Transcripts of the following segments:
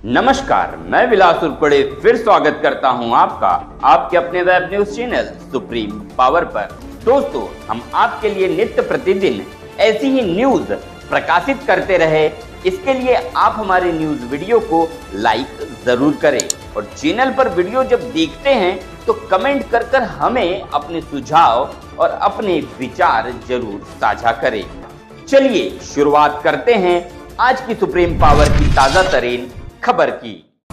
नमस्कार, मैं विलास उर्पड़े फिर स्वागत करता हूं आपका आपके अपने web news channel supreme power पर। दोस्तों, हम आपके लिए नित्य प्रतिदिन ऐसी ही न्यूज प्रकाशित करते रहे, इसके लिए आप हमारे न्यूज वीडियो को लाइक जरूर करें और चैनल पर वीडियो जब देखते हैं तो कमेंट कर हमें अपने सुझाव और अपने विचार जरूर साझा करें। चलिए शुरुआत करते हैं आज की सुप्रीम पावर की ताजा तरीन खबर की।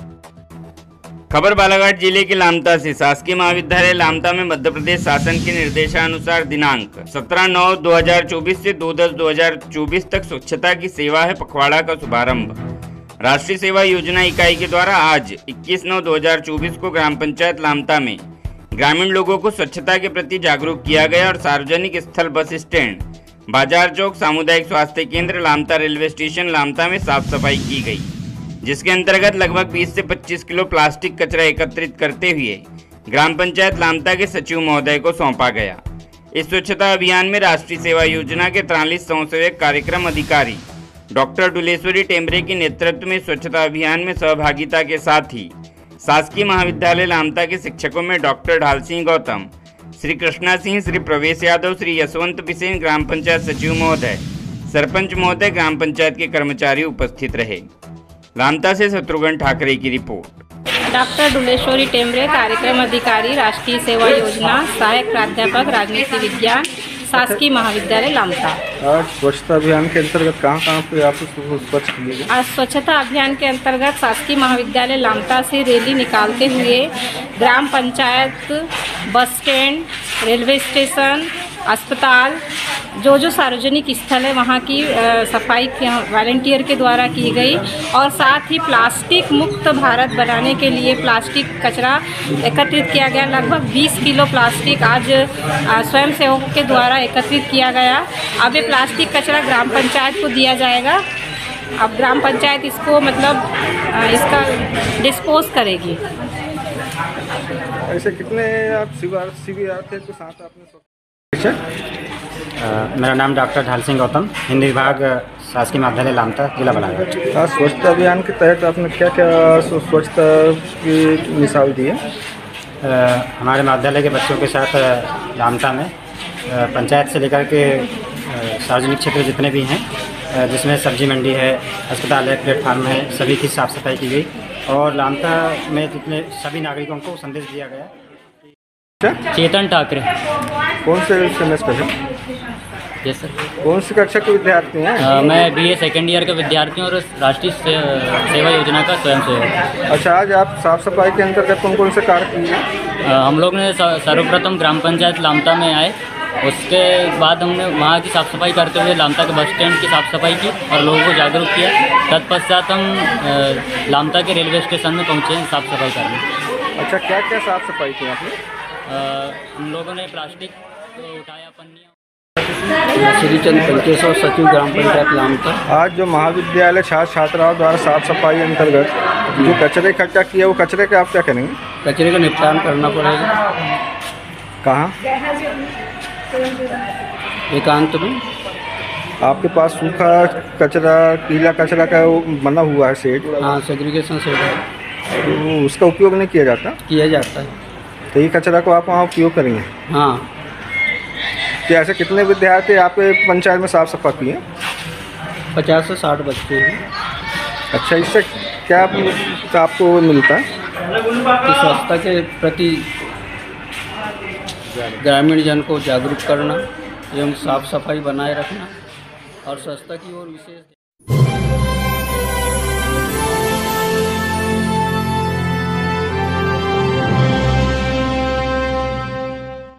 खबर बालाघाट जिले के लामता से। शासकीय महाविद्यालय लामता में मध्य प्रदेश शासन के निर्देशानुसार दिनांक 17/9/2024 से 2/10/2024 तक स्वच्छता की सेवा है पखवाड़ा का शुभारंभ। राष्ट्रीय सेवा योजना इकाई के द्वारा आज 21/9/2024 को ग्राम पंचायत लामता में ग्रामीण लोगों को स्वच्छता के प्रति जागरूक किया गया और सार्वजनिक स्थल, बस स्टैंड, बाजार चौक, सामुदायिक स्वास्थ्य केंद्र, लामता रेलवे स्टेशन लामता में साफ सफाई की गई, जिसके अंतर्गत लगभग 20 से 25 किलो प्लास्टिक कचरा एकत्रित करते हुए ग्राम पंचायत लामता के सचिव महोदय को सौंपा गया। इस स्वच्छता अभियान में राष्ट्रीय सेवा योजना के 43 स्वयंसेवक कार्यक्रम अधिकारी डॉक्टर डुलेश्वरी टेम्बरे के नेतृत्व में स्वच्छता अभियान में सहभागिता के साथ ही शासकीय महाविद्यालय लामता के शिक्षकों में डॉक्टर ढाल सिंह गौतम, श्री कृष्णा सिंह, श्री प्रवेश यादव, श्री यशवंत बिसेन, ग्राम पंचायत सचिव महोदय, सरपंच महोदय, ग्राम पंचायत के कर्मचारी उपस्थित रहे। लामता से शत्रुघ्न ठाकरे की रिपोर्ट। डॉक्टर डुलेश्वरी टेम्बरे, कार्यक्रम अधिकारी, राष्ट्रीय सेवा योजना, सहायक प्राध्यापक, राजनीति विज्ञान, शासकीय महाविद्यालय लामता। आज स्वच्छता अभियान के अंतर्गत कहाँ पे आप स्वच्छ किए गए? आज स्वच्छता अभियान के अंतर्गत शासकीय महाविद्यालय लामता से रैली निकालते हुए ग्राम panchayat, bus stand, railway station, अस्पताल, जो सार्वजनिक स्थल है वहाँ की सफाई वॉलंटियर के द्वारा की गई और साथ ही प्लास्टिक मुक्त भारत बनाने के लिए प्लास्टिक कचरा एकत्रित किया गया। लगभग 20 किलो प्लास्टिक आज स्वयंसेवकों के द्वारा एकत्रित किया गया। अब ये प्लास्टिक कचरा ग्राम पंचायत को दिया जाएगा। अब ग्राम पंचायत इसको इसका डिस्पोज करेगी। ऐसे कितने आप शिविर थे तो साथ आपने? मेरा नाम डॉक्टर ढाल सिंह गौतम, हिंदी विभाग, शासकीय महाविद्यालय लामता, जिला बालाघाट। स्वच्छता अभियान के तहत आपने क्या क्या स्वच्छता की मिसाल दी है? हमारे महाविद्यालय के बच्चों के साथ लामता में पंचायत से लेकर के सार्वजनिक क्षेत्र जितने भी हैं, जिसमें सब्जी मंडी है, अस्पताल है, प्लेटफार्म है, सभी की साफ सफाई की गई और लामता में जितने सभी नागरिकों को संदेश दिया गया। चेतन ठाकरे। कौन से सेमेस्टर है? Yes sir. कौन सी कक्षा के विद्यार्थी हैं? मैं BA सेकेंड ईयर का विद्यार्थी हूँ और राष्ट्रीय सेवा योजना का स्वयंसेवक। अच्छा, आज आप साफ सफाई के अंतर्गत कौन कौन से कार्य किए? हम लोग ने सर्वप्रथम ग्राम पंचायत लामता में आए, उसके बाद हमने वहाँ की साफ़ सफाई करते हुए लामता के बस स्टैंड की साफ़ सफाई की और लोगों को जागरूक किया। तत्पश्चात हम लामता के रेलवे स्टेशन में पहुँचे साफ़ सफाई करने। अच्छा, क्या क्या साफ सफाई की आपने? हम लोगों ने प्लास्टिक उठाया, पन्नियाँ। श्रीचंद पंचेश्वर, सचिव ग्राम पंचायत लामता। आज जो महाविद्यालय छात्र छात्राओं द्वारा साफ सफाई अंतर्गत जो कचरे इकट्ठा किया, वो कचरे का आप क्या करेंगे? कचरे का निपटान करना पड़ेगा। कहाँ? एकांत में। आपके पास सूखा कचरा, गीला कचरा का बना हुआ है शेड? हाँ, सेग्रीगेशन शेड है। तो उसका उपयोग नहीं किया जाता? किया जाता है। तो ये कचरा को आप वहाँ उपयोग करेंगे? हाँ। तो ऐसे कितने विद्यार्थी आपके पंचायत में साफ सफाई किए? 50 से 60 बच्चे हैं। अच्छा, इससे क्या आपको मिलता है? कि स्वच्छता के प्रति ग्रामीण जन को जागरूक करना एवं साफ सफाई बनाए रखना और स्वच्छता की ओर विशेष